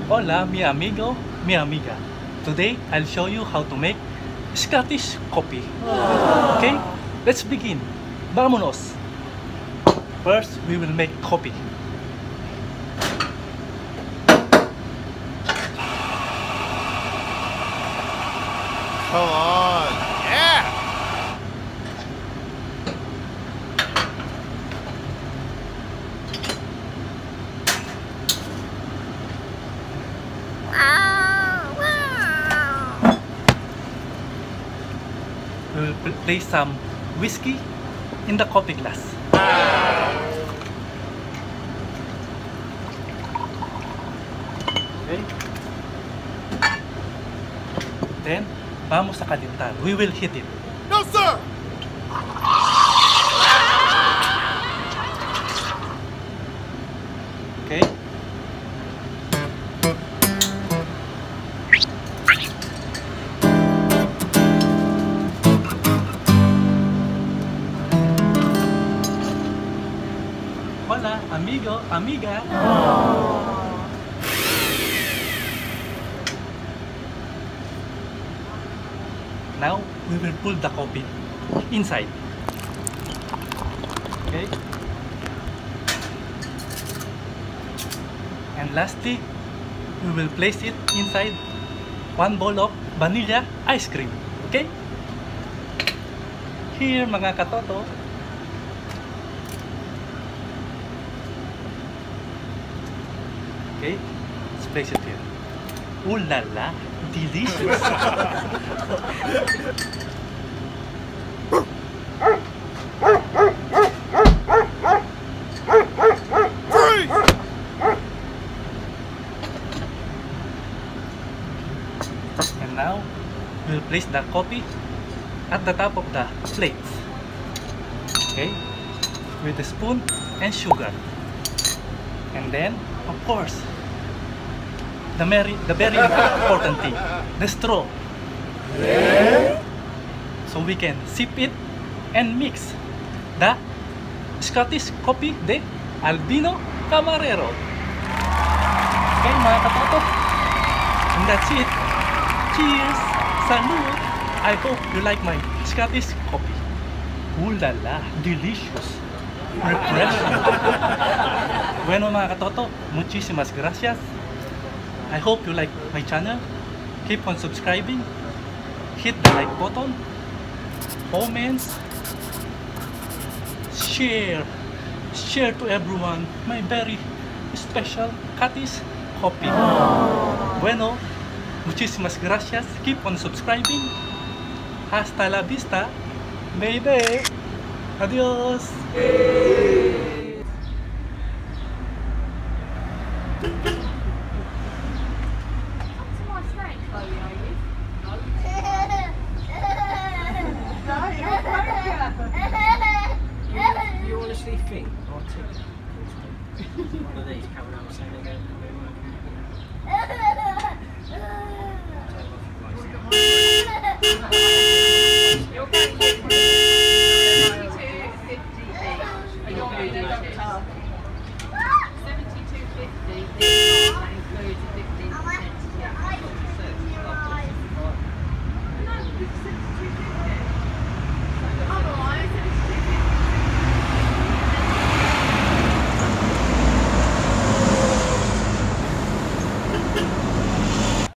Hola, mi amigo, mi amiga. Today, I'll show you how to make Scottish coffee. Okay, let's begin. Vámonos. First, we will make coffee. Come on. Yeah. We will place some whiskey in the coffee glass. Okay. Then, vamos a calentar. We will heat it. No, sir. Okay. Hola, amigo, amiga. Now, we will pull the coffee inside. Okay. And lastly, we will place it inside one bowl of vanilla ice cream. Okay? Here, mga katoto. Okay, let's place it here. Ooh la la, delicious. Freeze. And now, we'll place the coffee at the top of the plates. Okay, with a spoon and sugar. And then, of course, the very important thing, the straw. So we can sip it and mix the Scottish coffee de Albino Camarero. Okay, mga katoto. And that's it. Cheers! Salud! I hope you like my Scottish coffee. Ooh la la, delicious. Refreshing. Bueno mga katoto, muchísimas gracias. I hope you like my channel. Keep on subscribing. Hit the like button. Comments. Share. Share to everyone my very special Scottish coffee. Bueno, muchísimas gracias. Keep on subscribing. Hasta la vista, baby. Adios. You honestly think I'll take one of these, Cameron, I was saying they're going to be working?